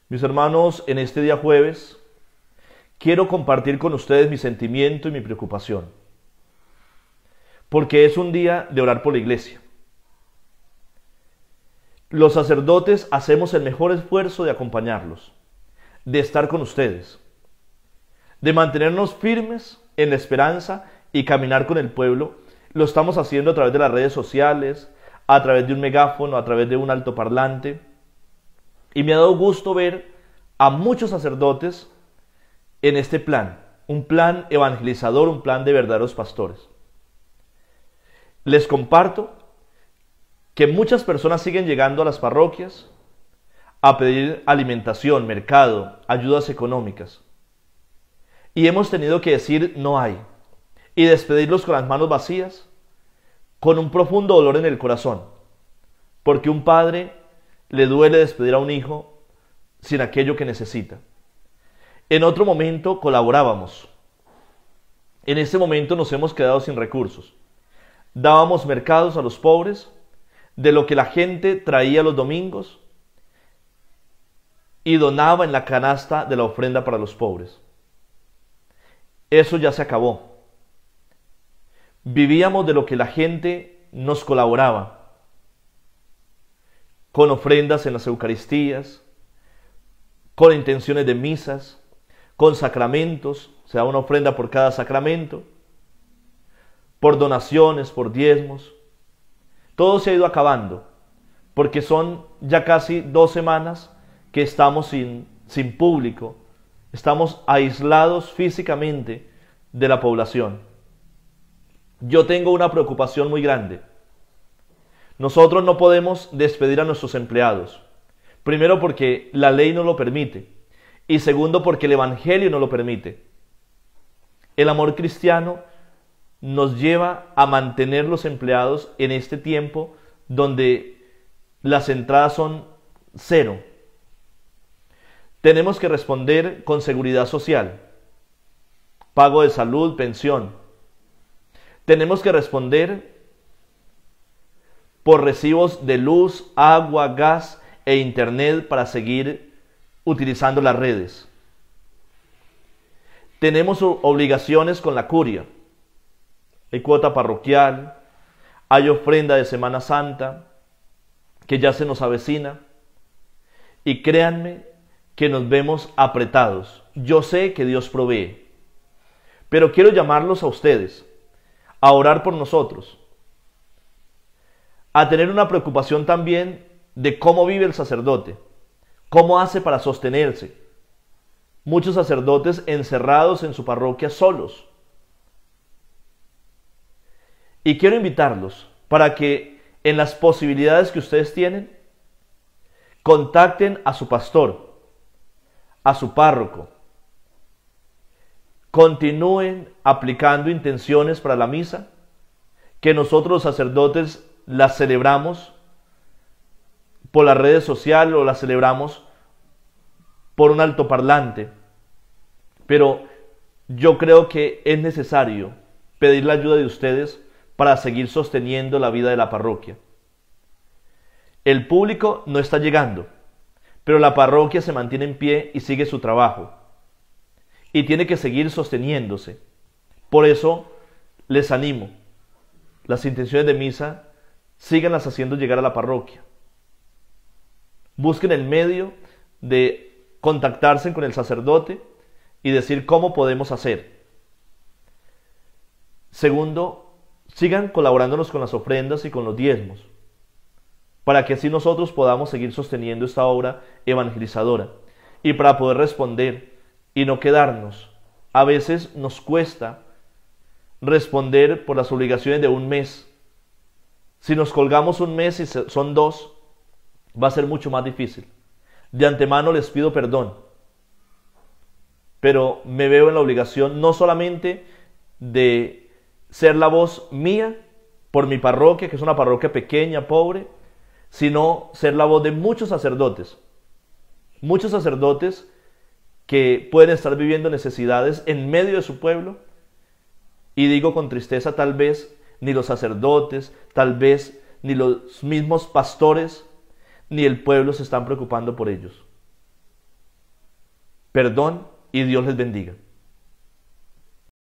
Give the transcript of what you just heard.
Mis hermanos, en este día jueves, quiero compartir con ustedes mi sentimiento y mi preocupación, porque es un día de orar por la iglesia. Los sacerdotes hacemos el mejor esfuerzo de acompañarlos, de estar con ustedes, de mantenernos firmes en la esperanza y caminar con el pueblo. Lo estamos haciendo a través de las redes sociales, a través de un megáfono, a través de un altoparlante. Y me ha dado gusto ver a muchos sacerdotes en este plan, un plan evangelizador, un plan de verdaderos pastores. Les comparto que muchas personas siguen llegando a las parroquias a pedir alimentación, mercado, ayudas económicas. Y hemos tenido que decir no hay, y despedirlos con las manos vacías, con un profundo dolor en el corazón, porque un padre le duele despedir a un hijo sin aquello que necesita. En otro momento colaborábamos. En este momento nos hemos quedado sin recursos. Dábamos mercados a los pobres de lo que la gente traía los domingos y donaba en la canasta de la ofrenda para los pobres. Eso ya se acabó. Vivíamos de lo que la gente nos colaboraba, con ofrendas en las Eucaristías, con intenciones de misas, con sacramentos, se da una ofrenda por cada sacramento, por donaciones, por diezmos. Todo se ha ido acabando, porque son ya casi 2 semanas que estamos sin público, estamos aislados físicamente de la población. Yo tengo una preocupación muy grande. Nosotros no podemos despedir a nuestros empleados. Primero porque la ley no lo permite. Y segundo porque el Evangelio no lo permite. El amor cristiano nos lleva a mantener los empleados en este tiempo donde las entradas son 0. Tenemos que responder con seguridad social, pago de salud, pensión. Tenemos que responder por recibos de luz, agua, gas e internet para seguir utilizando las redes. Tenemos obligaciones con la curia. Hay cuota parroquial, hay ofrenda de Semana Santa que ya se nos avecina. Y créanme que nos vemos apretados. Yo sé que Dios provee, pero quiero llamarlos a ustedes a orar por nosotros, a tener una preocupación también de cómo vive el sacerdote, cómo hace para sostenerse. Muchos sacerdotes encerrados en su parroquia solos. Y quiero invitarlos para que en las posibilidades que ustedes tienen, contacten a su pastor, a su párroco. Continúen aplicando intenciones para la misa, que nosotros los sacerdotes las celebramos por las redes sociales o las celebramos por un altoparlante. Pero yo creo que es necesario pedir la ayuda de ustedes para seguir sosteniendo la vida de la parroquia. El público no está llegando, pero la parroquia se mantiene en pie y sigue su trabajo. Y tiene que seguir sosteniéndose. Por eso les animo. Las intenciones de misa, síganlas haciendo llegar a la parroquia. Busquen el medio de contactarse con el sacerdote y decir cómo podemos hacer. Segundo, sigan colaborándonos con las ofrendas y con los diezmos, para que así nosotros podamos seguir sosteniendo esta obra evangelizadora y para poder responder y no quedarnos. A veces nos cuesta responder por las obligaciones de un mes. Si nos colgamos un mes y son 2, va a ser mucho más difícil. De antemano les pido perdón, pero me veo en la obligación no solamente de ser la voz mía por mi parroquia, que es una parroquia pequeña, pobre, sino ser la voz de muchos sacerdotes que pueden estar viviendo necesidades en medio de su pueblo. Y digo con tristeza, tal vez ni los sacerdotes, tal vez ni los mismos pastores, ni el pueblo se están preocupando por ellos. Perdón y Dios les bendiga.